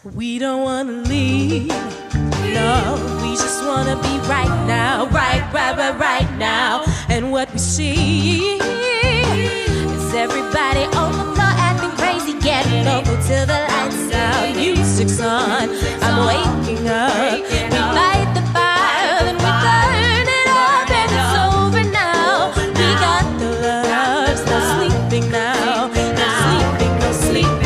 We don't wanna leave, no, we just wanna be right now, right now. And what we see is everybody on the floor acting crazy, getting local till the lights out, music's on. I'm waking up, we light the fire, then we burn it up, and it's over now. We got the love, no sleeping now, no sleeping, no sleeping.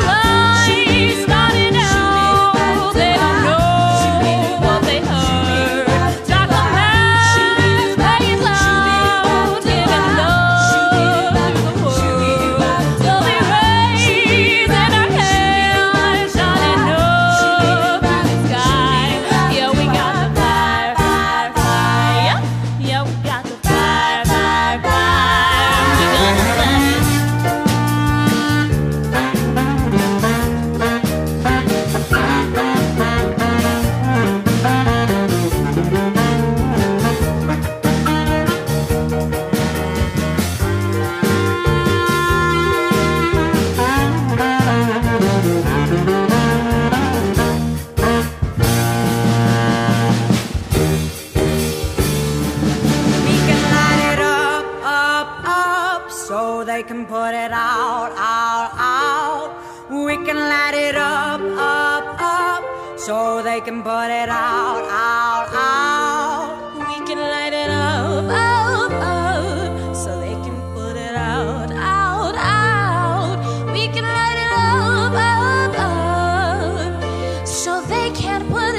So they can put it out, out, out. We can light it up, up, up. So they can put it out, out, out. We can light it up, up, up. So they can put it out, out, out. We can light it up, up, up. So they can't put